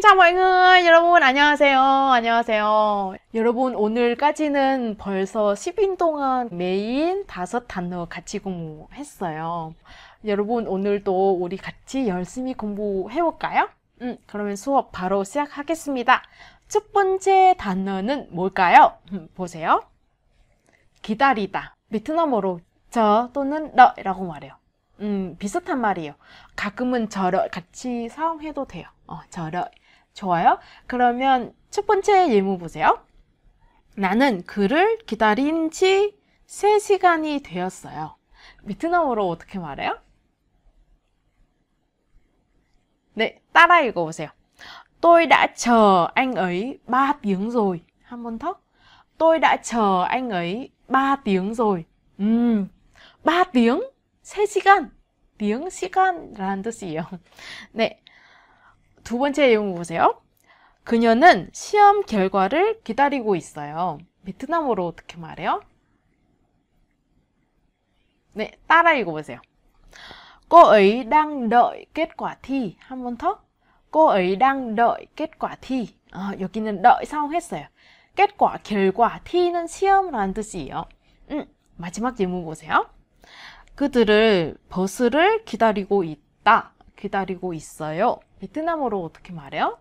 Chào mọi người, 여러분 안녕하세요. 안녕하세요. 여러분 오늘까지는 벌써 10인 동안 매일 5단어 같이 공부했어요. 여러분 오늘도 우리 같이 열심히 공부해볼까요? 그러면 수업 바로 시작하겠습니다. 첫 번째 단어는 뭘까요? 보세요. 기다리다. 베트남어로 저 또는 너라고 말해요. 비슷한 말이에요. 가끔은 저러 같이 사용해도 돼요. 저러. 좋아요. 그러면 첫 번째 예문 보세요. 나는 그를 기다린 지 3시간이 되었어요. 베트남어로 어떻게 말해요? 네, 따라 읽어보세요. Tôi đã chờ anh ấy 3 tiếng rồi. 한 번 더. Tôi đã chờ anh ấy 3 tiếng rồi. 3 tiếng? 3시간? tiếng, 시간이라는 뜻이에요. 네. 두 번째 예문 보세요. 그녀는 시험 결과를 기다리고 있어요. 베트남어로 어떻게 말해요? 네, 따라 읽어보세요. Cô ấy đang đợi kết quả thi. 한 번 더. Cô ấy đang đợi kết quả thi. 여기는 đợi 사용했어요. kết quả, 결과, thi는 시험이라는 뜻이에요. 마지막 예문 보세요. 그들을 버스를 기다리고 있다. 기다리고 있어요. 베트남어로 어떻게 말해요?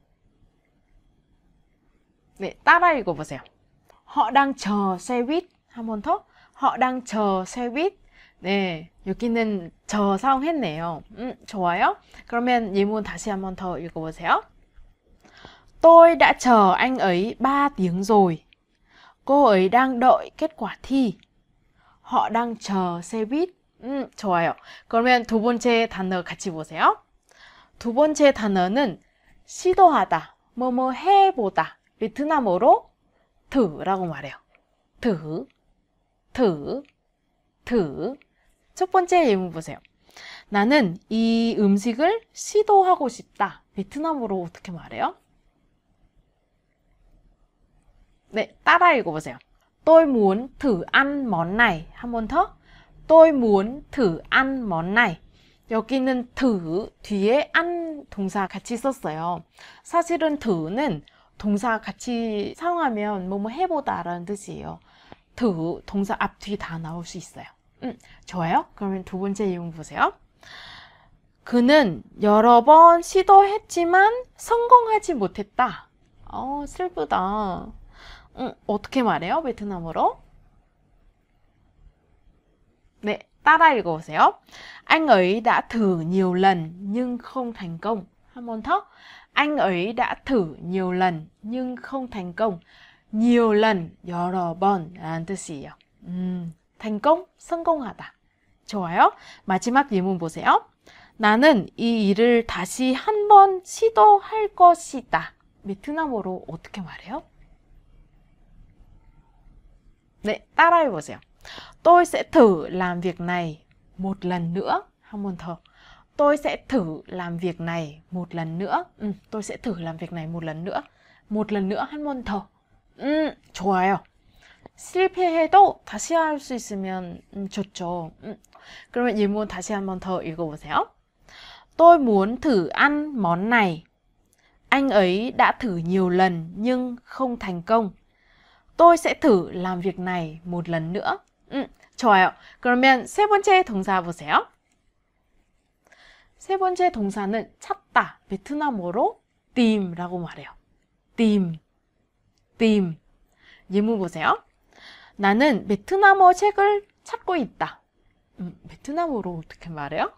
네, 따라 읽어보세요. Họ đang chờ xe buýt. 한 번 더. Họ đang chờ xe buýt. 네, 여기는 저 사용했네요. 좋아요. 그러면 예문 다시 한 번 더 읽어보세요. Tôi đã chờ anh ấy 3 tiếng rồi. Cô ấy đang đợi kết quả thi. Họ đang chờ xe buýt. 좋아요. 그러면 두 번째 단어 같이 보세요. 두 번째 단어는 시도하다, 뭐뭐 해보다. 베트남어로 thử 라고 말해요. thử, thử, thử. 첫 번째 예문 보세요. 나는 이 음식을 시도하고 싶다. 베트남어로 어떻게 말해요? 네, 따라 읽어보세요. Tôi muốn thử ăn món này. 한 번 더. Tôi muốn thử ăn món này. 여기는 thử 뒤에 ăn 동사 같이 썼어요. 사실은 thử 는 동사 같이 사용하면 뭐뭐 해보다 라는 뜻이에요. thử 동사 앞, 뒤 다 나올 수 있어요. 좋아요. 그러면 두 번째 예문 보세요. 그는 여러 번 시도했지만 성공하지 못했다. 슬프다. 어떻게 말해요? 베트남어로? 네, 따라 읽어보세요. Anh ấy đã thử nhiều lần nhưng không thành công. 한 번 더. Anh ấy đã thử nhiều lần nhưng không thành công. nhiều lần, 여러 번 라는 뜻이에요. thành công, 성공하다. 좋아요. 마지막 예문 보세요. 나는 이 일을 다시 한 번 시도할 것이다. 베트남어로 어떻게 말해요? 네, 따라해보세요. Tôi sẽ thử làm việc này một lần nữa. 한 번 더. Tôi sẽ thử làm việc này một lần nữa. tôi sẽ thử làm việc này một lần nữa. một lần nữa 한 번 더. 좋아요. 실패해도 다시 할 수 있으면 좋죠. 그러면 예문 다시 한 번 더 읽어보세요. Tôi muốn thử ăn món này. Anh ấy đã thử nhiều lần nhưng không thành công. Tôi sẽ thử làm việc này một lần nữa. 좋아요. 그러면 세 번째 동사 보세요. 세 번째 동사는 찾다. 베트남어로 tìm 라고 말해요. tìm, tìm. 예문 보세요. 나는 베트남어 책을 찾고 있다. 베트남어로 어떻게 말해요?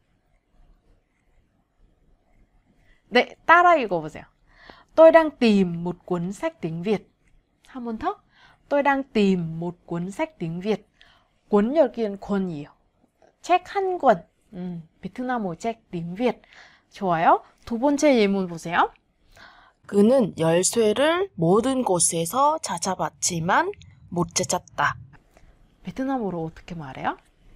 네, 따라 읽어보세요. Tôi đang tìm một cuốn sách tiếng Việt. 한 번 더. Tôi đang tìm một cuốn sách tiếng Việt. cuốn 여기는 권이에요. 책 한 권. 베트남어 책 tiếng Việt. 좋아요. 두 번째 예문 보세요. 그는 열쇠를 모든 곳에서 찾아봤지만 못 찾았다. 베트남어로 어떻게 말해요?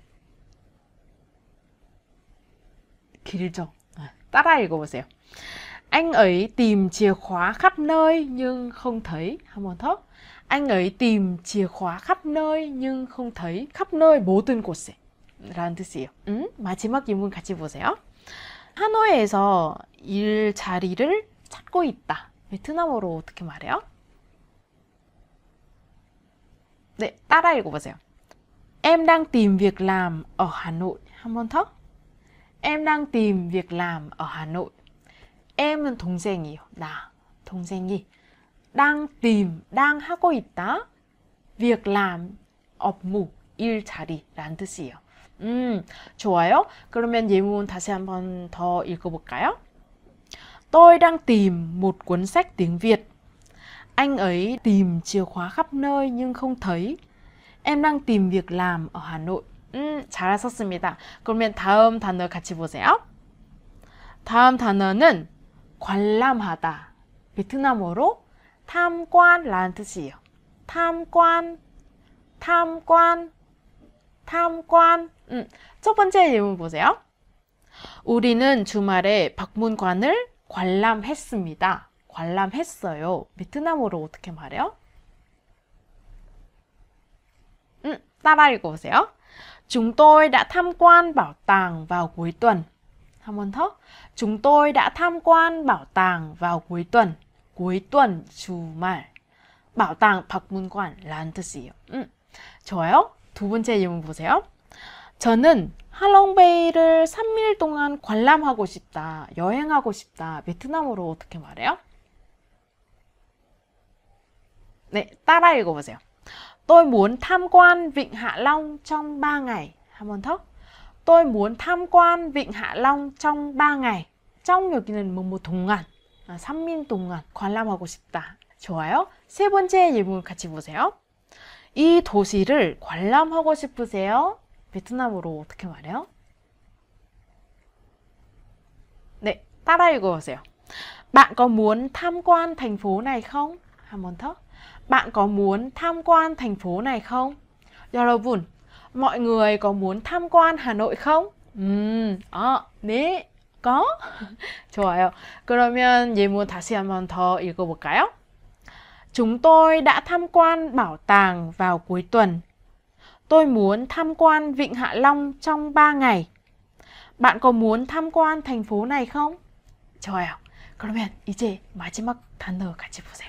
길죠. 따라 읽어보세요. Anh ấy tìm chìa khóa khắp nơi nhưng không thấy. 한 번 더. Anh ấy tìm chìa khóa khắp nơi nhưng không thấy. khắp nơi 모든 곳에 라는 뜻이에요. 마지막 예문 같이 보세요. 하노이에서 일자리를 찾고 하고 있다. 베트남어로 어떻게 말해요? 네, 따라 읽어보세요. Em đang tìm việc làm ở Hà Nội. 한 번 더. Em đang tìm việc làm ở Hà Nội. Em은 동생이요. 나, 동생이. đang tìm, đang 하고 있다. việc làm, 업무, 일자리라는 뜻이에요. 좋아요. 그러면 예문 다시 한번 더 읽어볼까요? Tôi đang tìm một cuốn sách tiếng Việt. Anh ấy tìm chìa khóa khắp nơi nhưng không thấy. Em đang tìm việc làm ở Hà Nội. 잘하셨습니다. 그러면 다음 단어 같이 보세요. 다음 단어는 관람하다. 베트남어로 탐관라는 뜻이에요. 탐관, 탐관, 탐관. 첫 번째 예문 보세요. 우리는 주말에 박물관을 관람했습니다. 관람했어요. 베트남어로 어떻게 말해요? 따라 읽어보세요. Chúng tôi đã tham quan bảo tàng vào cuối tuần. 한 번 더. Chúng tôi đã tham quan bảo tàng vào cuối tuần. cuối tuần, 주말. bảo tàng, 박물관라는 뜻이에요. 좋아요. 두 번째 예문 보세요. 저는 할롱베이를 3일 동안 관람하고 싶다. 여행하고 싶다. 베트남어로 어떻게 말해요? 네, 따라 읽어보세요. Tôi muốn tham quan Vịnh Hạ Long trong 3 ngày. 한 번 더. Tôi muốn tham quan Vịnh Hạ Long trong 3 ngày. trong 여기는 뭐뭐 동안, 3일 동안 관람하고 싶다. 좋아요. 세 번째 예문 같이 보세요. 이 도시를 관람하고 싶으세요? 베트남어로 어떻게 말해요? 네, 따라 읽어보세요. Bạn có muốn tham quan thành phố này không? 한 번 더. Bạn có muốn tham quan thành phố này không? 여러분, mọi người có muốn tham quan Hà Nội không? 네, có. 좋아요. 그러면 예문 다시 한번 더 읽어볼까요? Chúng tôi đã tham quan bảo tàng vào cuối tuần. Tôi muốn tham quan Vịnh Hạ Long trong 3 ngày. Bạn có muốn tham quan thành phố này không? 좋아요. 그러면 이제 마지막 단어 같이 보세요.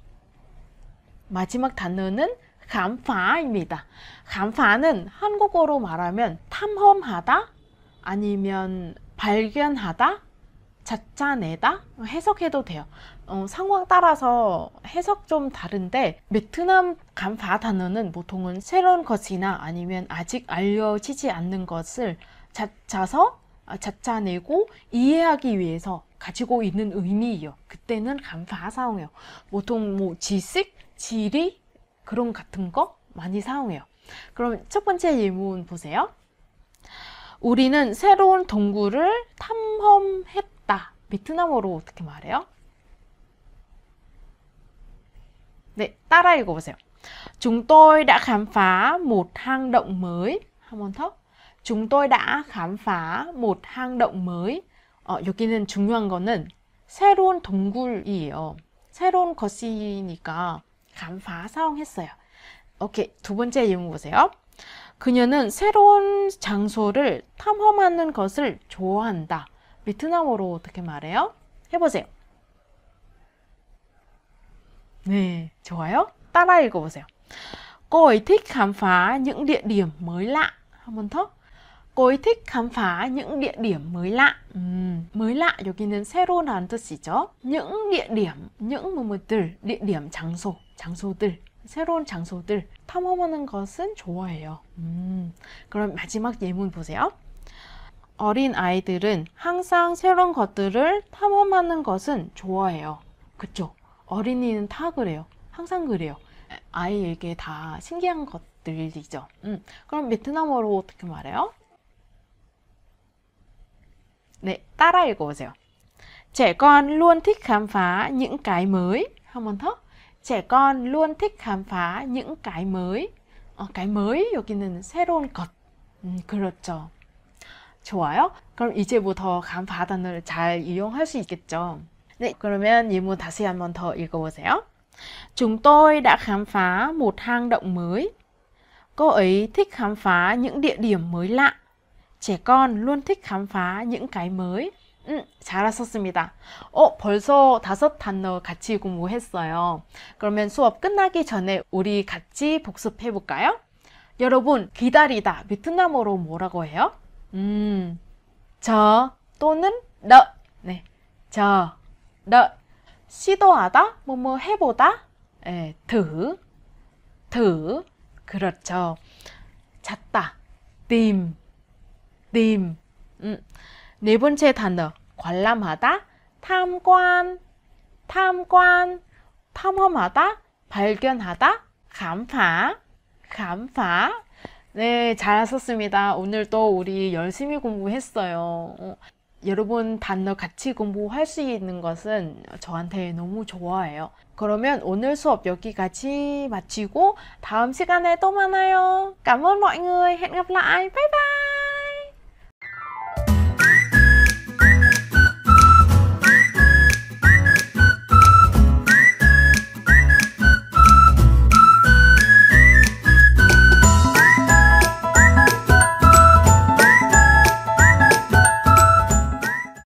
마지막 단어는 감파입니다. 감파는 한국어로 말하면 탐험하다, 아니면 발견하다, 찾아내다 해석해도 돼요. 상황 따라서 해석 좀 다른데 베트남 감파 단어는 보통은 새로운 것이나 아니면 아직 알려지지 않는 것을 찾아내고 이해하기 위해서 가지고 있는 의미예요. 그때는 감파 사용해요. 보통 뭐 지식, 지리 그런 같은 거 많이 사용해요. 그럼 첫 번째 예문 보세요. 우리는 새로운 동굴을 탐험했다. 베트남어로 어떻게 말해요? 네, 따라 읽어보세요. Chúng tôi đã khám phá một hang động mới. 한 번 더. Chúng tôi đã khám phá một hang động mới. 여기는 중요한 거는 새로운 동굴이에요. 새로운 것이니까 감파 사용했어요. 오케이, 두 번째 예문 보세요. 그녀는 새로운 장소를 탐험하는 것을 좋아한다. 베트남어로 어떻게 말해요? 해보세요. 네, 좋아요. 따라 읽어보세요. Cô ấy thích khám phá những địa điểm mới lạ. 한 번 더. Cô ấy thích khám phá những địa điểm mới lạ. mới lạ 여기는 새로라는 뜻이죠. những địa điểm, những 뭐뭐들, địa điểm, 장소들, 새로운 장소들 탐험하는 것은 좋아해요. 그럼 마지막 예문 보세요. 어린 아이들은 항상 새로운 것들을 탐험하는 것은 좋아해요. 그쵸? 어린이는 다 그래요. 항상 그래요. 아이에게 다 신기한 것들이죠. 그럼 베트남어로 어떻게 말해요? 네, 따라 읽어보세요. Trẻ con luôn thích khám phá những cái mới. 한 번 더. Trẻ con luôn thích khám phá những cái mới. cái mới 여기는 새로운 것. 그렇죠. 좋아요. 그럼 이제부터 감파 단어를 잘 이용할 수 있겠죠. 네, 그러면 예문 다시 한번 더 읽어보세요. Chúng tôi đã khám phá một hang động mới. Cô ấy thích khám phá những địa điểm mới lạ. Trẻ con luôn thích khám phá những cái mới. 잘하셨습니다. 벌써 5단어 같이 공부했어요. 그러면 수업 끝나기 전에 우리 같이 복습해 볼까요? 여러분, 기다리다 베트남어로 뭐라고 해요? 저 또는 너. 네, 저, 너. 시도하다, 뭐뭐 해보다, thử, 그렇죠. 찾다, tìm. 네 번째 단어, 관람하다, 탐관, 탐험하다, 발견하다, 감파. 네, 잘하셨습니다. 오늘도 우리 열심히 공부했어요. 여러분 단어 같이 공부할 수 있는 것은 저한테 너무 좋아해요. 그러면 오늘 수업 여기까지 마치고 다음 시간에 또 만나요. Cảm ơn mọi người. Hẹn gặp lại. Bye bye.